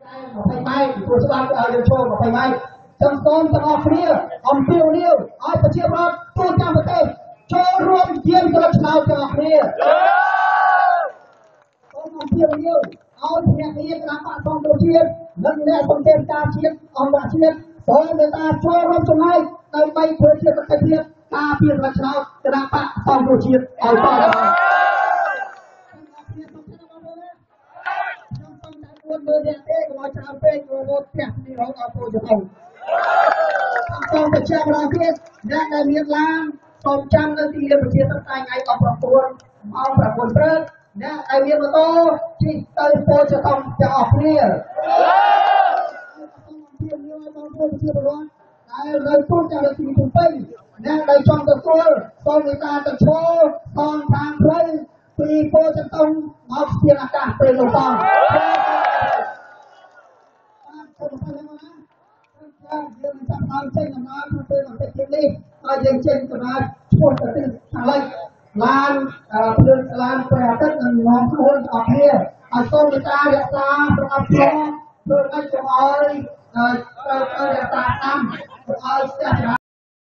20 ម៉ែត្រព្រោះច្បាប់ឲ្យយើងចូល20ម៉ែត្រចឹងសូមទាំងអស់គ្នាអំពាវនាវឲ្យប្រជាពលរដ្ឋទូទាំងប្រទេសចូលរួមជាមស្លឹកឆ្នោតទាំងអស់គ្នាសូមអំពាវនាវឲ្យអ្នកនាយកគណៈបកសង្គ្រោះជាតិនិងអ្នកសង្កេតការជាតិអន្តរជាតិសូមមេត្តាចូលរួមចំណែកដើម្បីធ្វើជាសកម្មភាពការពារស្លឹកឆ្នោតគណៈបកសង្គ្រោះជាតិឲ្យតទៅមើលអ្នកទេកុំឲ្យច្រើនពេកព្រោះរត់ផ្ទះពីរហូតដល់ចូលទៅសូមបញ្ជាក់ម្ដងទៀតអ្នកដែលមានឡានសូមចាំនៅទីលានប្រជាធិបតេយ្យថ្ងៃ19ម៉ោង9ព្រឹកអ្នកដែលមានម៉ូតូជិះទៅពោធិ៍ចតុងទាំងអស់គ្នាសូមអំពាវនាវឲ្យបងប្អូនប្រជាពលរដ្ឋដែលនៅទូទាំងរាជធានីភ្នំពេញអ្នកដែលចង់ទៅទួលសូមមេត្តាទៅឈរខំតាមផ្លូវពីពោធិ៍ចតុងមកស្ពានអាកាសពេលនោះផងយើងចាប់ដើមចេញដំណើរក្នុងពេលបន្តិចទៀតនេះហើយយើងចេញដំណើរឆ្ពោះទៅទិសខាងលិចឡានភ្លើងឡានព្រះអាទិត្យនឹងនាំខ្លួនអស់គ្នាឲ្យសូមមេត្តារក្សាប្រអប់ឆ្លងធ្វើឲ្យកុំឲ្យរក្សាតាមឲ្យស្ទះ